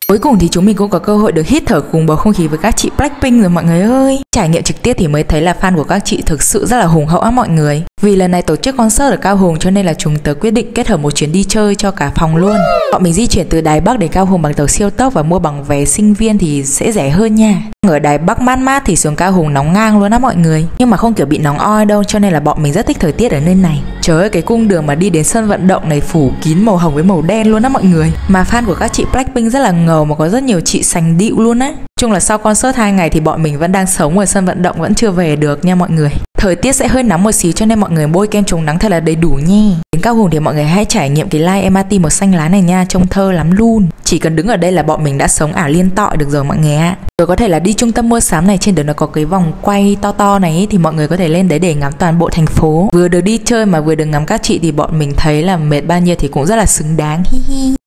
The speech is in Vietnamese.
Cuối cùng thì chúng mình cũng có cơ hội được hít thở cùng bầu không khí với các chị Blackpink rồi mọi người ơi. Trải nghiệm trực tiếp thì mới thấy là fan của các chị thực sự rất là hùng hậu á mọi người. Vì lần này tổ chức concert ở Cao Hùng cho nên là chúng tớ quyết định kết hợp một chuyến đi chơi cho cả phòng luôn. Bọn mình di chuyển từ Đài Bắc đến Cao Hùng bằng tàu siêu tốc và mua bằng vé sinh viên thì sẽ rẻ hơn nha. Ở Đài Bắc mát mát thì xuống Cao Hùng nóng ngang luôn á mọi người. Nhưng mà không kiểu bị nóng oi đâu, cho nên là bọn mình rất thích thời tiết ở nơi này. Trời ơi, cái cung đường mà đi đến sân vận động này phủ kín màu hồng với màu đen luôn á mọi người. Mà fan của các chị Blackpink rất là ngầu, mà có rất nhiều chị sành điệu luôn á. Chung là sau concert 2 ngày thì bọn mình vẫn đang sống ở sân vận động, vẫn chưa về được nha mọi người. Thời tiết sẽ hơi nóng một xíu cho nên mọi người bôi kem chống nắng thật là đầy đủ nha. Đến Cao Hùng thì mọi người hãy trải nghiệm cái line MRT màu xanh lá này nha, trông thơ lắm luôn. Chỉ cần đứng ở đây là bọn mình đã sống ảo liên tọi được rồi mọi người ạ. Rồi có thể là đi trung tâm mua sắm này, trên đó nó có cái vòng quay to to này ấy, thì mọi người có thể lên đấy để ngắm toàn bộ thành phố. Vừa được đi chơi mà vừa được ngắm các chị thì bọn mình thấy là mệt bao nhiêu thì cũng rất là xứng đáng. Hi hi.